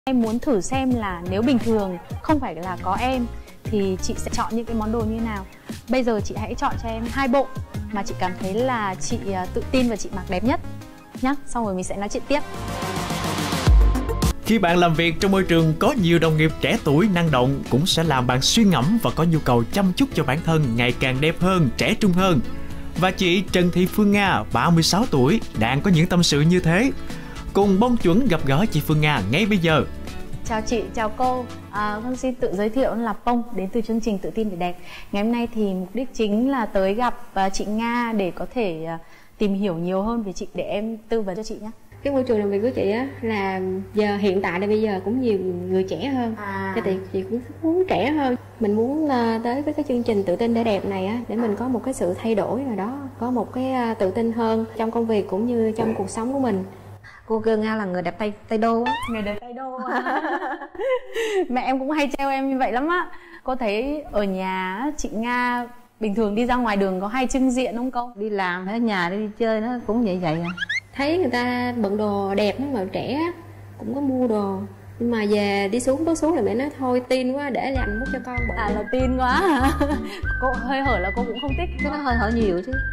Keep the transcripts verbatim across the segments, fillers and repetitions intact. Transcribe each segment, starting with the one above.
Em muốn thử xem là nếu bình thường không phải là có em thì chị sẽ chọn những cái món đồ như nào. Bây giờ chị hãy chọn cho em hai bộ mà chị cảm thấy là chị tự tin và chị mặc đẹp nhất nhá. Xong rồi mình sẽ nói chuyện tiếp. Khi bạn làm việc trong môi trường có nhiều đồng nghiệp trẻ tuổi năng động cũng sẽ làm bạn suy ngẫm và có nhu cầu chăm chút cho bản thân ngày càng đẹp hơn, trẻ trung hơn. Và chị Trần Thị Phương Nga, ba mươi sáu tuổi, đang có những tâm sự như thế. Cùng Bông Chuẩn gặp gỡ chị Phương Nga ngay bây giờ. Chào chị, chào cô. À, con xin tự giới thiệu là Bông, đến từ chương trình Tự tin để đẹp. Ngày hôm nay thì mục đích chính là tới gặp uh, chị Nga để có thể uh, tìm hiểu nhiều hơn về chị, để em tư vấn cho chị nhé. Cái môi trường làm việc của chị á là giờ hiện tại là bây giờ cũng nhiều người trẻ hơn, à. cho thì chị cũng muốn trẻ hơn. Mình muốn uh, tới với cái chương trình Tự tin để đẹp này á, để mình có một cái sự thay đổi nào đó, có một cái uh, tự tin hơn trong công việc cũng như trong cuộc sống của mình. Cô Cơ Nga là người đẹp Tây Tây Đô á. Người đẹp Tây Đô á. Mẹ em cũng hay trêu em như vậy lắm á. Cô thấy ở nhà chị Nga bình thường đi ra ngoài đường có hay trưng diện không cô? Đi làm hay ở nhà đi chơi nó cũng vậy vậy à. Thấy người ta bận đồ đẹp nó mà trẻ cũng có mua đồ, nhưng mà về đi xuống bước xuống là mẹ nói thôi tin quá, để làm mút cho con bận. À là tin quá hả? Cô hơi hở là cô cũng không thích. Cái nó hơi hở nhiều chứ.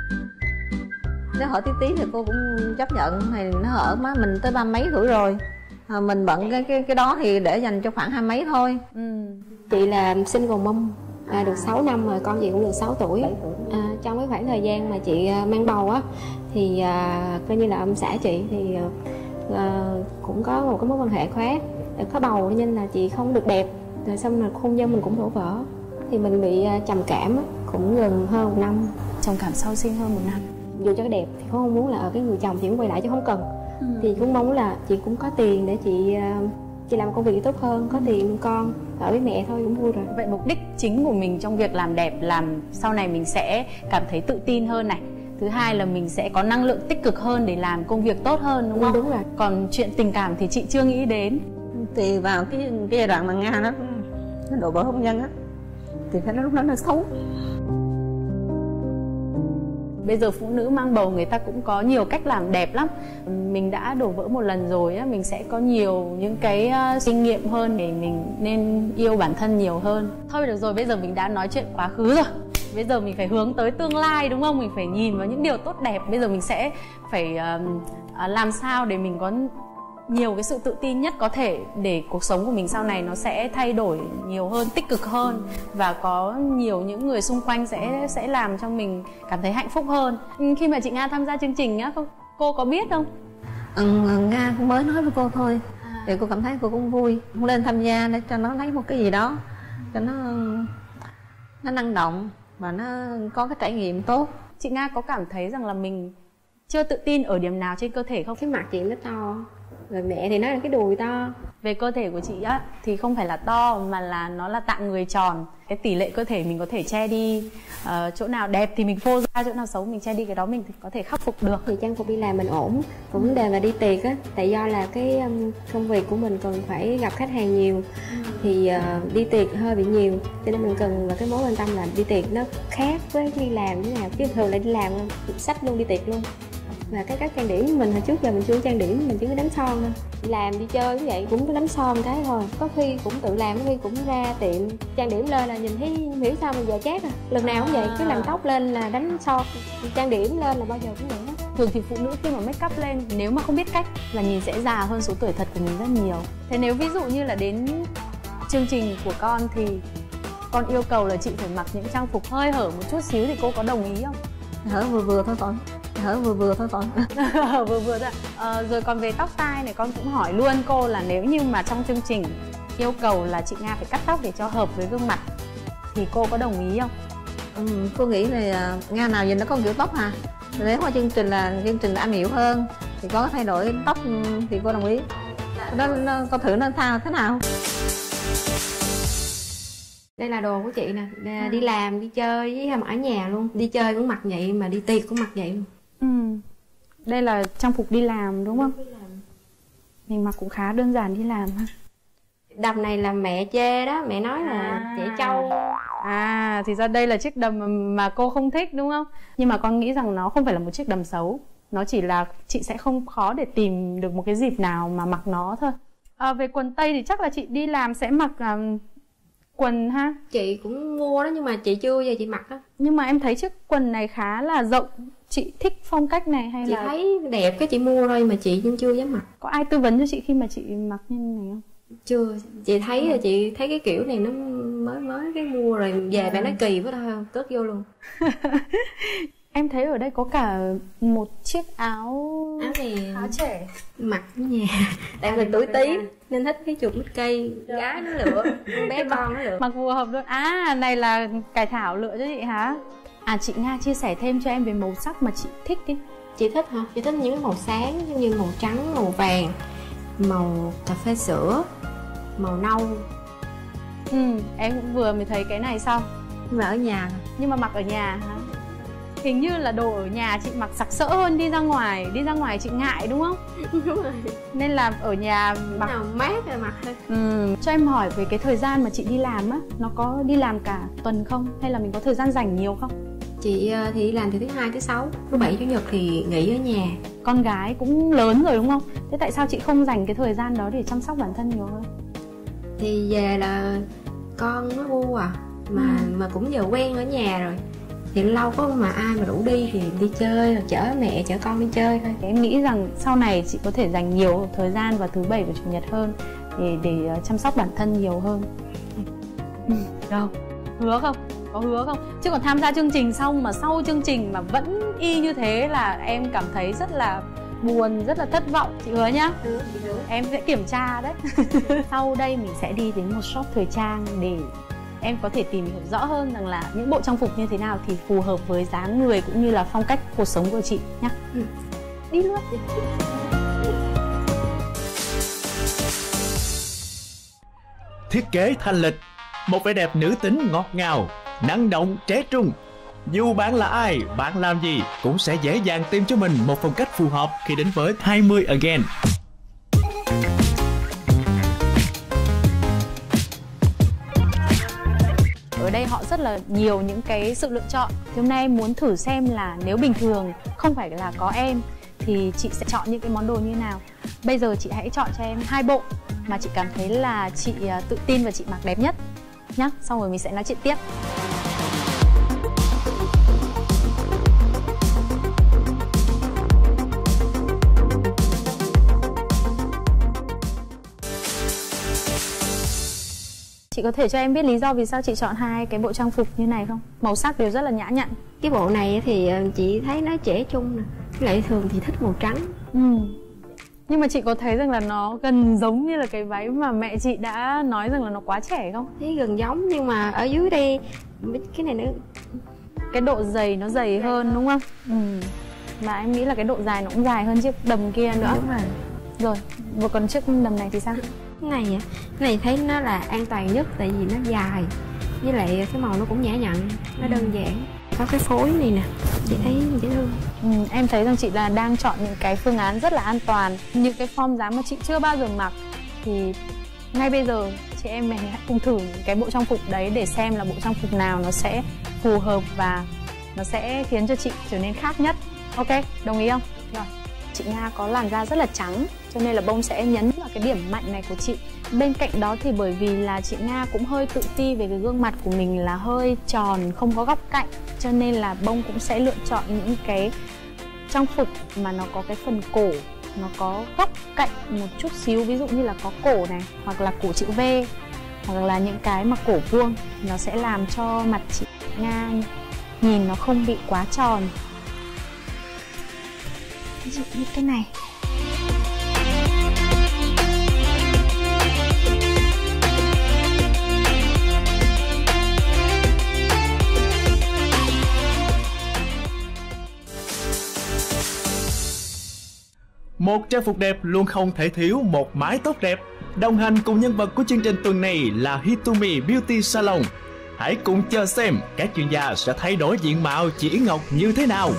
Nếu hở tí tí thì cô cũng chấp nhận, thì nó hở má mình tới ba mấy tuổi rồi, à, mình bận cái cái cái đó thì để dành cho khoảng hai mấy thôi. Ừ. Chị là single mom, à, được sáu năm rồi, con chị cũng được sáu tuổi. À, trong cái khoảng thời gian mà chị mang bầu á thì à, coi như là ông xã chị thì à, cũng có một cái mối quan hệ khác, có bầu nên là chị không được đẹp, rồi xong rồi hôn nhân mình cũng đổ vỡ, thì mình bị trầm cảm á, cũng gần hơn một năm. Trầm cảm sau sinh hơn một năm. Dù cho cái đẹp thì không muốn là ở cái người chồng chị cũng quay lại chứ không cần. Ừ. Thì cũng mong là chị cũng có tiền để chị chị làm công việc tốt hơn, có tiền nuôi con, ở với mẹ thôi cũng vui rồi. Vậy mục đích chính của mình trong việc làm đẹp, làm sau này mình sẽ cảm thấy tự tin hơn này. Thứ hai là mình sẽ có năng lượng tích cực hơn để làm công việc tốt hơn, đúng không? Đúng rồi. Còn chuyện tình cảm thì chị chưa nghĩ đến. Thì vào cái, cái giai đoạn mà Nga nó nó đổ vỡ hôn nhân á, thì phải nó lúc đó nó xấu. Bây giờ phụ nữ mang bầu người ta cũng có nhiều cách làm đẹp lắm. Mình đã đổ vỡ một lần rồi á, mình sẽ có nhiều những cái uh, kinh nghiệm hơn để mình nên yêu bản thân nhiều hơn. Thôi được rồi, bây giờ mình đã nói chuyện quá khứ rồi. Bây giờ mình phải hướng tới tương lai, đúng không? Mình phải nhìn vào những điều tốt đẹp. Bây giờ mình sẽ phải uh, uh, làm sao để mình có nhiều cái sự tự tin nhất có thể, để cuộc sống của mình sau này nó sẽ thay đổi nhiều hơn, tích cực hơn, và có nhiều những người xung quanh sẽ sẽ làm cho mình cảm thấy hạnh phúc hơn. Khi mà chị Nga tham gia chương trình á, cô có biết không? Ừ, Nga cũng mới nói với cô thôi, à. Thì cô cảm thấy cô cũng vui, cũng lên tham gia để cho nó lấy một cái gì đó cho nó nó năng động và nó có cái trải nghiệm tốt. Chị Nga có cảm thấy rằng là mình chưa tự tin ở điểm nào trên cơ thể không? Cái mặt chị nó to, rồi mẹ thì nói là cái đùi to. Về cơ thể của chị á thì không phải là to, mà là nó là tạng người tròn. Cái tỷ lệ cơ thể mình có thể che đi, uh, chỗ nào đẹp thì mình phô ra, chỗ nào xấu mình che đi, cái đó mình thì có thể khắc phục được. Thì trang phục đi làm mình ổn, còn vấn đề là đi tiệc á, tại do là cái um, công việc của mình cần phải gặp khách hàng nhiều, ừ. thì uh, đi tiệc hơi bị nhiều, cho nên mình cần là cái mối quan tâm là đi tiệc nó khác với đi làm thế nào, chứ thường là đi làm xách luôn đi tiệc luôn. Và cái cách trang điểm mình hồi trước giờ mình chưa trang điểm, mình chỉ có đánh son thôi. Làm đi chơi cũng vậy, cũng có đánh son cái thôi. Có khi cũng tự làm, có khi cũng ra tiệm trang điểm lên là nhìn thấy không hiểu sao mà giờ chát à. Lần nào cũng vậy, cứ làm tóc lên là đánh son, trang điểm lên là bao giờ cũng vậy đó. Thường thì phụ nữ khi mà make up lên, nếu mà không biết cách là nhìn sẽ già hơn số tuổi thật của mình rất nhiều. Thế nếu ví dụ như là đến chương trình của con thì con yêu cầu là chị phải mặc những trang phục hơi hở một chút xíu thì cô có đồng ý không? Hở vừa vừa thôi con. Hở vừa vừa thôi con. Vừa vừa thôi. À, rồi còn về tóc tai này, con cũng hỏi luôn cô là nếu như mà trong chương trình yêu cầu là chị Nga phải cắt tóc để cho hợp với gương mặt thì cô có đồng ý không? Ừ, cô nghĩ là Nga nào nhìn nó có một kiểu tóc à. Nếu mà chương trình là chương trình là am hiểu hơn thì có thay đổi tóc thì cô đồng ý. Đó, nó, cô thử nó thao thế nào. Đây là đồ của chị nè, đi làm, đi chơi với ở nhà luôn. Đi chơi cũng mặc vậy, mà đi tiệc cũng mặc vậy luôn. Ừ. Đây là trang phục đi làm đúng không? Mình mặc cũng khá đơn giản đi làm ha. Đầm này là mẹ chê đó, mẹ nói là à. Trẻ trâu. À, thì ra đây là chiếc đầm mà, mà cô không thích đúng không? Nhưng mà con nghĩ rằng nó không phải là một chiếc đầm xấu. Nó chỉ là chị sẽ không khó để tìm được một cái dịp nào mà mặc nó thôi. À, về quần tây thì chắc là chị đi làm sẽ mặc uh, quần ha. Chị cũng mua đó nhưng mà chị chưa giờ chị mặc đó. Nhưng mà em thấy chiếc quần này khá là rộng. Chị thích phong cách này hay chị là... Chị thấy đẹp cái chị mua thôi mà chị nhưng chưa dám mặc. Có ai tư vấn cho chị khi mà chị mặc như này không? Chưa, chị thấy là chị thấy cái kiểu này nó mới mới cái mua rồi về à. Bạn nói kỳ quá thôi, cất vô luôn. Em thấy ở đây có cả một chiếc áo áo này áo trẻ mặc ở nhà. Tại mình tuổi tí nên thích cái chuột Mickey, gái nó lựa, bé con nó lựa. Mặc phù hợp luôn. À, này là Cải Thảo lựa cho chị hả? À, chị Nga chia sẻ thêm cho em về màu sắc mà chị thích đi. Chị thích hả? Chị thích những cái màu sáng giống như màu trắng, màu vàng, màu cà phê sữa, màu nâu. Ừ, em cũng vừa mới thấy cái này xong. Nhưng mà ở nhà. Nhưng mà mặc ở nhà hả? Hình như là đồ ở nhà chị mặc sặc sỡ hơn đi ra ngoài. Đi ra ngoài chị ngại đúng không? Đúng rồi. Nên là ở nhà mặc nào mát rồi mặc thôi. Ừ. Cho em hỏi về cái thời gian mà chị đi làm á, nó có đi làm cả tuần không? Hay là mình có thời gian rảnh nhiều không? Chị thì đi làm từ thứ hai tới sáu, thứ bảy chủ nhật thì nghỉ ở nhà. Con gái cũng lớn rồi đúng không? Thế tại sao chị không dành cái thời gian đó để chăm sóc bản thân nhiều hơn? Thì về là con nó bu à, mà ừ. mà cũng giờ quen ở nhà rồi. Thì lâu có mà ai mà rủ đi thì đi chơi, hoặc chở mẹ, chở con đi chơi thôi. Em nghĩ rằng sau này chị có thể dành nhiều thời gian vào thứ bảy và chủ nhật hơn để, để chăm sóc bản thân nhiều hơn. Ừ. Đâu? Hứa không? Có hứa không? Chứ còn tham gia chương trình xong mà sau chương trình mà vẫn y như thế là em cảm thấy rất là buồn, rất là thất vọng. Chị hứa nhá. Ừ, chị hứa. Em sẽ kiểm tra đấy. Sau đây mình sẽ đi đến một shop thời trang để em có thể tìm hiểu rõ hơn rằng là những bộ trang phục như thế nào thì phù hợp với dáng người cũng như là phong cách cuộc sống của chị nhá. Ừ. Đi luôn. Thiết kế thanh lịch, một vẻ đẹp nữ tính ngọt ngào, năng động, trẻ trung. Dù bạn là ai, bạn làm gì cũng sẽ dễ dàng tìm cho mình một phong cách phù hợp khi đến với hai mươi Again. Ở đây họ rất là nhiều những cái sự lựa chọn. Thì hôm nay em muốn thử xem là nếu bình thường không phải là có em thì chị sẽ chọn những cái món đồ như nào. Bây giờ chị hãy chọn cho em hai bộ mà chị cảm thấy là chị tự tin và chị mặc đẹp nhất nhá. Xong rồi mình sẽ nói chuyện tiếp. Chị có thể cho em biết lý do vì sao chị chọn hai cái bộ trang phục như này không? Màu sắc đều rất là nhã nhặn. Cái bộ này thì chị thấy nó trẻ trung nè. Lại thường thì thích màu trắng. Ừ. Nhưng mà chị có thấy rằng là nó gần giống như là cái váy mà mẹ chị đã nói rằng là nó quá trẻ không? Thấy gần giống nhưng mà ở dưới đây cái này nữa, cái độ dày nó dày hơn đúng không? Ừ. Mà em nghĩ là cái độ dài nó cũng dài hơn chiếc đầm kia nữa. Đúng rồi. Rồi, và còn chiếc đầm này thì sao? Cái này cái này thấy nó là an toàn nhất tại vì nó dài, với lại cái màu nó cũng nhã nhặn, nó ừ. đơn giản. Có cái phối này nè, chị thấy dễ thương. Ừ, em thấy rằng chị là đang chọn những cái phương án rất là an toàn. Những cái form dáng mà chị chưa bao giờ mặc thì ngay bây giờ chị em mình hãy cùng thử cái bộ trang phục đấy để xem là bộ trang phục nào nó sẽ phù hợp và nó sẽ khiến cho chị trở nên khác nhất. Ok, đồng ý không? Rồi, chị Nga có làn da rất là trắng cho nên là bông sẽ nhấn vào cái điểm mạnh này của chị. Bên cạnh đó thì bởi vì là chị Nga cũng hơi tự ti về cái gương mặt của mình là hơi tròn, không có góc cạnh, cho nên là bông cũng sẽ lựa chọn những cái trang phục mà nó có cái phần cổ, nó có góc cạnh một chút xíu, ví dụ như là có cổ này, hoặc là cổ chữ V, hoặc là những cái mà cổ vuông. Nó sẽ làm cho mặt chị Nga nhìn nó không bị quá tròn. Ví dụ như cái này. Một trang phục đẹp luôn không thể thiếu một mái tóc đẹp. Đồng hành cùng nhân vật của chương trình tuần này là Hitomi Beauty Salon. Hãy cùng chờ xem các chuyên gia sẽ thay đổi diện mạo chị Yến Ngọc như thế nào.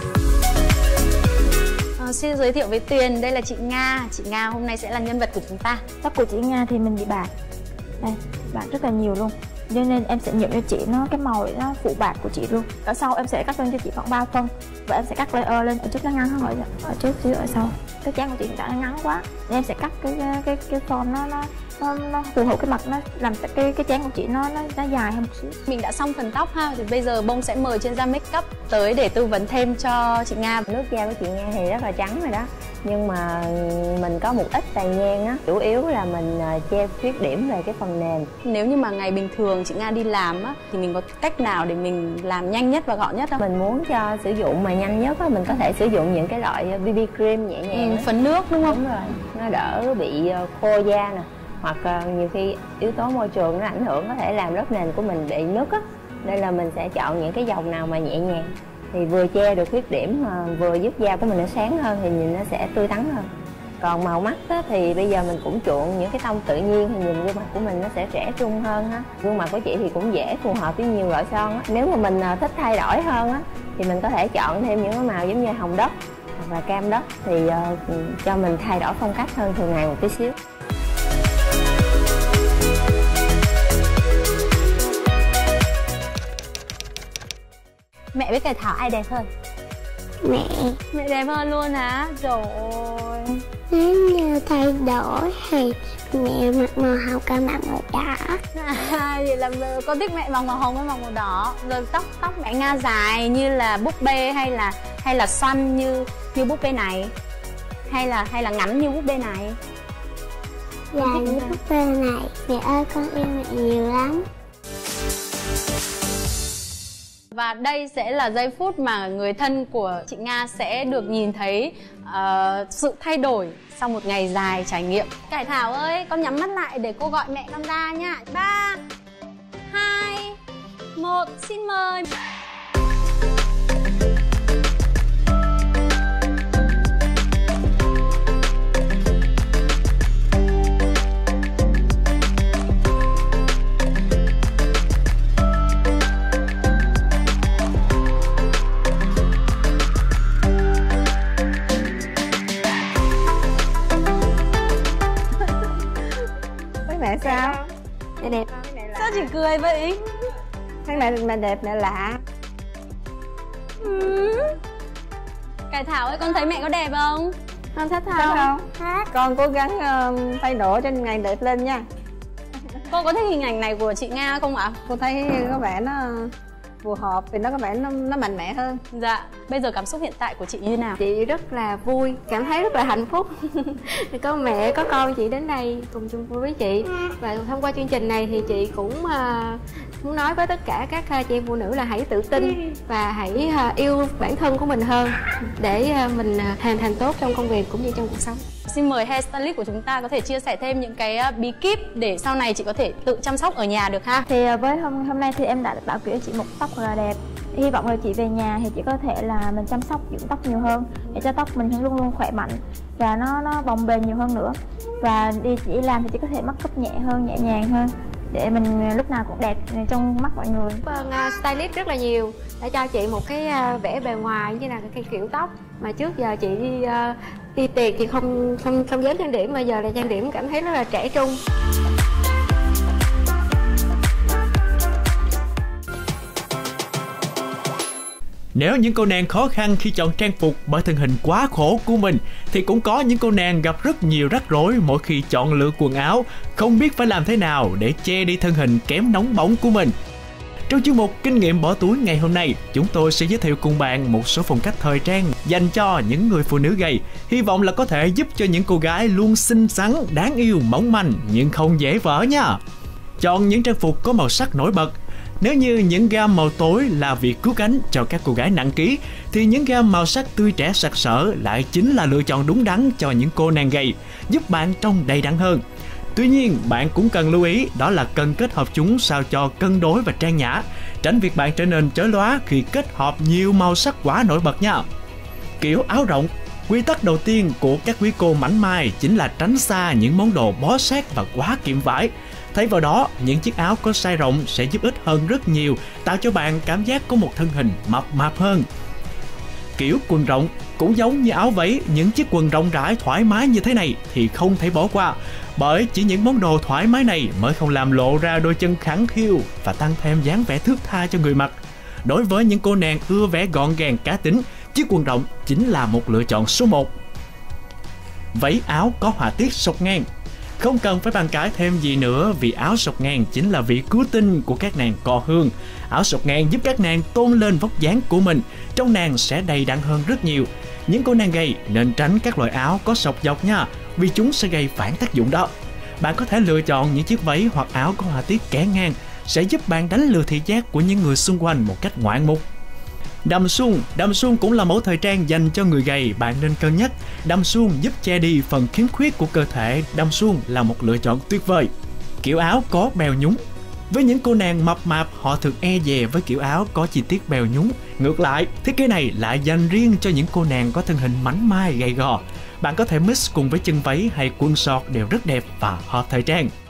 À, xin giới thiệu với Tuyền, đây là chị Nga. Chị Nga hôm nay sẽ là nhân vật của chúng ta. Tóc của chị Nga thì mình bị bạc. Đây, bạc rất là nhiều luôn. cho nên em sẽ nhuộm cho chị nó cái màu nó phụ bạc của chị luôn. Ở sau em sẽ cắt lên cho chị khoảng ba phân và em sẽ cắt layer lên. Ở trước nó ngắn hơn rồi, ở trước chứ ở sau cái trán của chị hiện tại nó ngắn quá nên em sẽ cắt cái cái cái form nó nó nó, nó phù hợp cái mặt, nó làm cái cái trán của chị nó nó, nó dài hơn một xíu. Mình đã xong phần tóc ha, thì bây giờ Bông sẽ mời chuyên gia make up tới để tư vấn thêm cho chị Nga. Nước da của chị Nga thì rất là trắng rồi đó, nhưng mà mình có một ít tàn nhang á, chủ yếu là mình che khuyết điểm về cái phần nền. Nếu như mà ngày bình thường chị Nga đi làm á thì mình có cách nào để mình làm nhanh nhất và gọn nhất không? Mình muốn cho sử dụng mà nhanh nhất á, mình có thể sử dụng những cái loại bê bê cream nhẹ nhàng, ừ, phấn nước đúng không? Đúng rồi, nó đỡ bị khô da nè, hoặc nhiều khi yếu tố môi trường nó ảnh hưởng có thể làm lớp nền của mình bị nứt á, nên là mình sẽ chọn những cái dòng nào mà nhẹ nhàng thì vừa che được khuyết điểm mà vừa giúp da của mình nó sáng hơn thì nhìn nó sẽ tươi tắn hơn. Còn màu mắt á, thì bây giờ mình cũng chuộng những cái tông tự nhiên thì nhìn gương mặt của mình nó sẽ trẻ trung hơn á. Gương mặt của chị thì cũng dễ phù hợp với nhiều loại son á. Nếu mà mình thích thay đổi hơn á thì mình có thể chọn thêm những cái màu giống như hồng đất hoặc là cam đất thì uh, cho mình thay đổi phong cách hơn thường ngày một tí xíu. Mẹ với cải thảo ai đẹp hơn? Mẹ. Mẹ đẹp hơn luôn hả? Trời ơi. Nếu như thay đổi thì mẹ mặc màu hồng, con mặc màu đỏ. À, vậy là con thích mẹ mặc màu hồng với mặc màu đỏ. Rồi tóc tóc mẹ Nga dài như là búp bê hay là hay là xoăn như như búp bê này, hay là hay là ngắn như búp bê này? Dài như búp bê này. Mẹ ơi, con yêu mẹ nhiều lắm. Và đây sẽ là giây phút mà người thân của chị Nga sẽ được nhìn thấy uh, sự thay đổi sau một ngày dài trải nghiệm. Cải Thảo ơi, con nhắm mắt lại để cô gọi mẹ con ra nha. Ba, hai, một, xin mời. Mẹ sao? Mẹ đẹp. Sao chị cười vậy? Thấy mẹ mẹ đẹp, mẹ lạ. Ừ. Cải Thảo ơi, con thấy mẹ có đẹp không? Con thích không? Không? Con cố gắng uh, thay đổi cho ngày đẹp lên nha. Cô có thích hình ảnh này của chị Nga không ạ? Cô thấy có vẻ nó phù hợp vì nó có vẻ nó, nó mạnh mẽ hơn. Dạ. Bây giờ cảm xúc hiện tại của chị như thế nào? Chị rất là vui, cảm thấy rất là hạnh phúc. Có mẹ, có con chị đến đây cùng chung vui với chị. Và thông qua chương trình này thì chị cũng uh, muốn nói với tất cả các uh, chị em phụ nữ là hãy tự tin và hãy uh, yêu bản thân của mình hơn để uh, mình uh, hoàn thành tốt trong công việc cũng như trong cuộc sống. Xin mời hairstylist của chúng ta có thể chia sẻ thêm những cái bí kíp để sau này chị có thể tự chăm sóc ở nhà được ha. Thì với hôm hôm nay thì em đã bảo kiểu chị một tóc rất là đẹp. Hy vọng là chị về nhà thì chị có thể là mình chăm sóc dưỡng tóc nhiều hơn để cho tóc mình luôn luôn khỏe mạnh và nó nó bồng bềnh nhiều hơn nữa. Và đi chỉ làm thì chị có thể make up nhẹ hơn, nhẹ nhàng hơn để mình lúc nào cũng đẹp trong mắt mọi người. Vâng, uh, stylist rất là nhiều đã cho chị một cái uh, vẻ bề ngoài như là cái kiểu tóc mà trước giờ chị đi uh, đi tiệc thì không không không dám trang điểm, bây giờ là trang điểm cảm thấy rất là trẻ trung. Nếu những cô nàng khó khăn khi chọn trang phục bởi thân hình quá khổ của mình, thì cũng có những cô nàng gặp rất nhiều rắc rối mỗi khi chọn lựa quần áo, không biết phải làm thế nào để che đi thân hình kém nóng bỏng của mình. Trong chuyên mục Kinh nghiệm bỏ túi ngày hôm nay, chúng tôi sẽ giới thiệu cùng bạn một số phong cách thời trang dành cho những người phụ nữ gầy. Hy vọng là có thể giúp cho những cô gái luôn xinh xắn, đáng yêu, mỏng manh nhưng không dễ vỡ nha. Chọn những trang phục có màu sắc nổi bật. Nếu như những gam màu tối là việc cứu cánh cho các cô gái nặng ký, thì những gam màu sắc tươi trẻ sặc sỡ lại chính là lựa chọn đúng đắn cho những cô nàng gầy, giúp bạn trông đầy đặn hơn. Tuy nhiên, bạn cũng cần lưu ý đó là cần kết hợp chúng sao cho cân đối và trang nhã, tránh việc bạn trở nên chói lóa khi kết hợp nhiều màu sắc quá nổi bật nha. Kiểu áo rộng. Quy tắc đầu tiên của các quý cô mảnh mai chính là tránh xa những món đồ bó sát và quá kiệm vải. Thay vào đó, những chiếc áo có size rộng sẽ giúp ích hơn rất nhiều, tạo cho bạn cảm giác có một thân hình mập mạp hơn. kiểu quần rộng. Cũng giống như áo váy, những chiếc quần rộng rãi thoải mái như thế này thì không thể bỏ qua, bởi chỉ những món đồ thoải mái này mới không làm lộ ra đôi chân khẳng khiu và tăng thêm dáng vẻ thướt tha cho người mặc. Đối với những cô nàng ưa vẻ gọn gàng cá tính, chiếc quần rộng chính là một lựa chọn số một. Váy áo có họa tiết xộc ngang. Không cần phải bàn cãi thêm gì nữa, vì áo xộc ngang chính là vị cứu tinh của các nàng cò hương. Áo xộc ngang giúp các nàng tôn lên vóc dáng của mình, trông nàng sẽ đầy đặn hơn rất nhiều. Những cô nàng gầy nên tránh các loại áo có sọc dọc nha, vì chúng sẽ gây phản tác dụng đó. Bạn có thể lựa chọn những chiếc váy hoặc áo có họa tiết kẻ ngang, sẽ giúp bạn đánh lừa thị giác của những người xung quanh một cách ngoạn mục. Đầm suông, đầm suông cũng là mẫu thời trang dành cho người gầy, bạn nên cân nhắc. Đầm suông giúp che đi phần khiếm khuyết của cơ thể, đầm suông là một lựa chọn tuyệt vời. Kiểu áo có bèo nhúng. Với những cô nàng mập mạp, họ thường e dè với kiểu áo có chi tiết bèo nhúng. Ngược lại, thiết kế này lại dành riêng cho những cô nàng có thân hình mảnh mai gầy gò. Bạn có thể mix cùng với chân váy hay quần sọt đều rất đẹp và hợp thời trang.